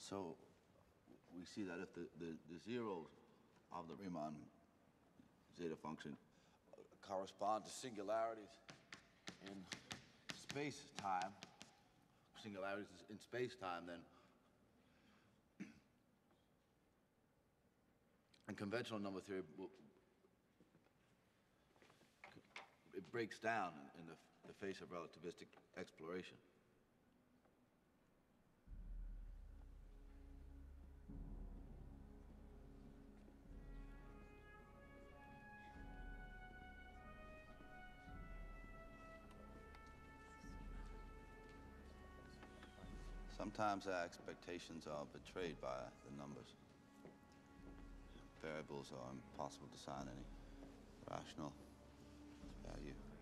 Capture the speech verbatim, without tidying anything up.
So we see that if the, the, the zeros of the Riemann zeta function uh, correspond to singularities in space-time, singularities in space-time, then in conventional number theory, it breaks down in the, the face of relativistic exploration. Sometimes our expectations are betrayed by the numbers. Variables are impossible to assign any rational value.